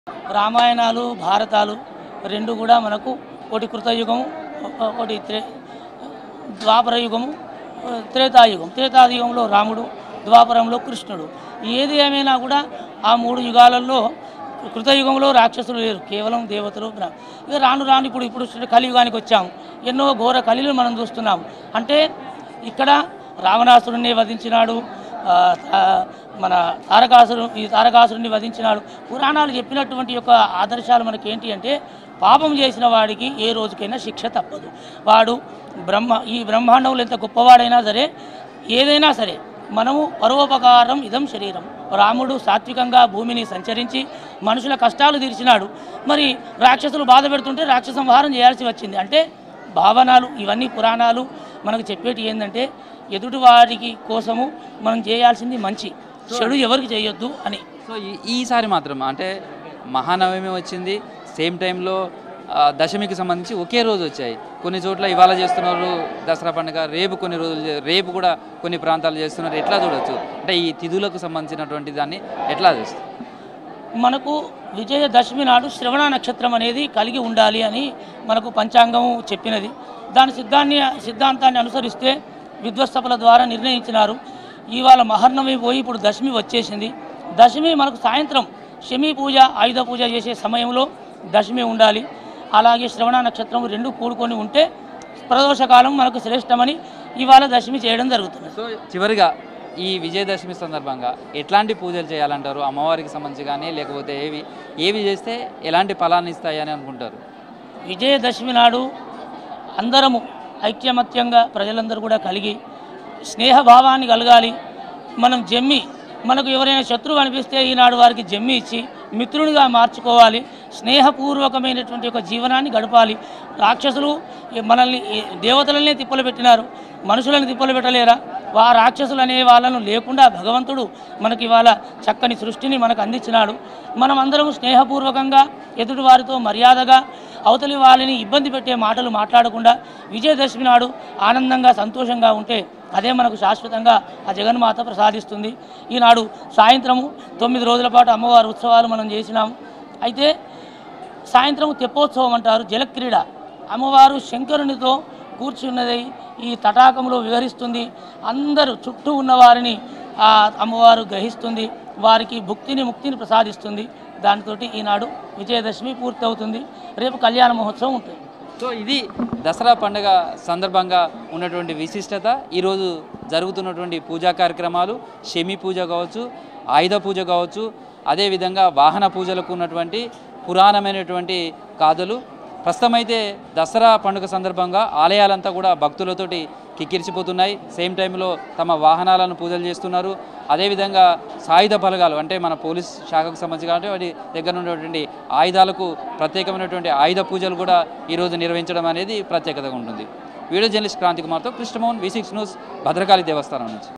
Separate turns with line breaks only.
రామాయణాలు భారతాలు రెండు కూడా మనకు ఒకటి కృతయుగము ఒకటి ద్వాపర యుగము త్రేతాయుగం. త్రేతాయుగంలో రాముడు, ద్వాపరంలో కృష్ణుడు. ఏది ఏమైనా కూడా ఆ మూడు యుగాలలో కృతయుగంలో రాక్షసులు లేరు, కేవలం దేవతలు. ఇక రాను రాను ఇప్పుడు కలియుగానికి వచ్చాము. ఎన్నో ఘోర కలిలు మనం చూస్తున్నాం. అంటే ఇక్కడ రావణాసురుణ్ణి వధించినాడు, మన తారకాసురుణ్ణి వధించినాడు. పురాణాలు చెప్పినటువంటి యొక్క ఆదర్శాలు మనకేంటి అంటే, పాపం చేసిన వాడికి ఏ రోజుకైనా శిక్ష తప్పదు. వాడు ఈ బ్రహ్మాండంలో ఎంత గొప్పవాడైనా సరే, ఏదైనా సరే, మనము పరోపకారం ఇదం శరీరం. రాముడు సాత్వికంగా భూమిని సంచరించి మనుషుల కష్టాలు తీర్చినాడు. మరి రాక్షసులు బాధ పెడుతుంటే రాక్షస సంహారం చేయాల్సి వచ్చింది. అంటే భావనలు ఇవన్నీ పురాణాలు మనకు చెప్పేటి ఏంటంటే, ఎదుటివారికి కోసము మనం చేయాల్సింది మంచి, చెడు ఎవరికి చేయొద్దు అని.
సో ఈసారి మాత్రం అంటే మహానవమి వచ్చింది, సేమ్ టైంలో దశమికి సంబంధించి ఒకే రోజు వచ్చాయి. కొన్ని చోట్ల ఇవాళ చేస్తున్నారు దసరా పండుగ, రేపు కొన్ని రోజులు, రేపు కూడా కొన్ని ప్రాంతాలు చేస్తున్నారు. ఎట్లా చూడవచ్చు అంటే ఈ తిథులకు సంబంధించినటువంటి దాన్ని ఎట్లా చూస్తారు?
మనకు విజయదశమి నాడు శ్రవణ నక్షత్రం అనేది కలిగి ఉండాలి అని మనకు పంచాంగం చెప్పినది. దాని సిద్ధాంతాన్ని అనుసరిస్తే విద్వత్సభల ద్వారా నిర్ణయించినారు. ఇవాళ మహర్నమి పోయి ఇప్పుడు దశమి వచ్చేసింది. దశమి మనకు సాయంత్రం శమీ పూజ, ఆయుధ పూజ చేసే సమయంలో దశమి ఉండాలి. అలాగే శ్రవణ నక్షత్రం రెండు కూడుకొని ఉంటే ప్రదోషకాలం మనకు శ్రేష్టమని ఇవాళ దశమి చేయడం జరుగుతుంది.
సో చివరిగా ఈ విజయదశమి సందర్భంగా ఎట్లాంటి పూజలు చేయాలంటారు? అమ్మవారికి సంబంధించి కానీ లేకపోతే ఏవి చేస్తే ఎలాంటి ఫలాన్ని ఇస్తాయని అనుకుంటారు?
విజయదశమి నాడు అందరము ఐక్యమత్యంగా ప్రజలందరూ కూడా కలిగి స్నేహభావాన్ని కలగాలి. మనకు ఎవరైనా శత్రువు అనిపిస్తే ఈనాడు వారికి జమ్మి ఇచ్చి మిత్రునిగా మార్చుకోవాలి. స్నేహపూర్వకమైనటువంటి ఒక జీవనాన్ని గడపాలి. రాక్షసులు మనల్ని దేవతలనే తిప్పలు పెట్టినారు, మనుషులను తిప్పలు పెట్టలేరా? రాక్షసులు అనే వాళ్ళను లేకుండా భగవంతుడు మనకి ఇవాళ చక్కని సృష్టిని మనకు అందించినాడు. మనం అందరం స్నేహపూర్వకంగా ఎదుటి వారితో మర్యాదగా, అవతలి వాళ్ళని ఇబ్బంది పెట్టే మాటలు మాట్లాడకుండా విజయదశమి నాడు ఆనందంగా సంతోషంగా ఉంటే అదే మనకు శాశ్వతంగా ఆ జగన్మాత ప్రసాదిస్తుంది. ఈనాడు సాయంత్రము 9 రోజుల పాటు అమ్మవారి ఉత్సవాలు మనం చేసినాము. అయితే సాయంత్రం తెప్పోత్సవం అంటారు, జలక్రీడ. అమ్మవారు శంకరునితో కూర్చున్నది ఈ తటాకంలో విహరిస్తుంది. అందరూ చుట్టూ ఉన్నవారిని ఆ అమ్మవారు గ్రహిస్తుంది, వారికి ముక్తిని ప్రసాదిస్తుంది. దానితో ఈనాడు విజయదశమి పూర్తవుతుంది. రేపు కళ్యాణ మహోత్సవం ఉంటుంది.
సో ఇది దసరా పండుగ సందర్భంగా ఉన్నటువంటి విశిష్టత. ఈరోజు జరుగుతున్నటువంటి పూజా కార్యక్రమాలు, శమీ పూజ కావచ్చు, ఆయుధ పూజ కావచ్చు, అదేవిధంగా వాహన పూజలకు ఉన్నటువంటి పురాణమైనటువంటి కాదులు. ప్రస్తుతం అయితే దసరా పండుగ సందర్భంగా ఆలయాలంతా కూడా భక్తులతోటి కిక్కిరిసిపోతున్నాయి. సేమ్ టైంలో తమ వాహనాలను పూజలు చేస్తున్నారు. అదేవిధంగా సాయుధ బలగాలు అంటే మన పోలీస్ శాఖకు సంబంధించి కాబట్టి వాటి దగ్గర ఉన్నటువంటి ఆయుధాలకు ప్రత్యేకమైనటువంటి ఆయుధ పూజలు కూడా ఈరోజు నిర్వహించడం అనేది ప్రత్యేకతగా ఉంటుంది. వీడియో జర్నలిస్ట్ క్రాంతి కుమార్తో కృష్ణమోహన్, V6 న్యూస్, భద్రకాళి దేవస్థానం నుంచి.